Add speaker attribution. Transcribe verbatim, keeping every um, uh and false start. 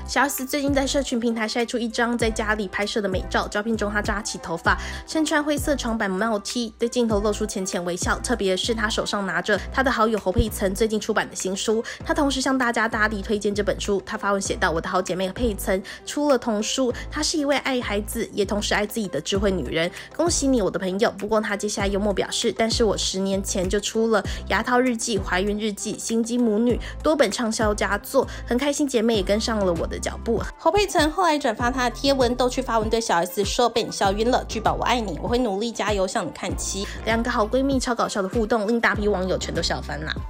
Speaker 1: 小 S 最近在社群平台晒出一张在家里拍摄的美照，照片中她扎起头发，身穿灰色长版帽 T， 对镜头露出浅浅微笑。特别是她手上拿着她的好友侯佩岑最近出版的新书，她同时向大家大力推荐这本书。她发文写道：“我的好姐妹佩岑出了童书，她是一位爱孩子也同时爱自己的智慧女人，恭喜你，我的朋友。”不过她接下来幽默表示：“但是我十年前就出了《牙套日记》《怀孕日记》《心机母女》多本畅销佳作，很开心姐妹也跟上了我的脚步。”侯佩岑后来转发她的贴文，逗趣发文对小 S 说：“被你笑晕了，聚宝我爱你，我会努力加油向你看齐。”两个好闺蜜超搞笑的互动，令大批网友全都笑翻了。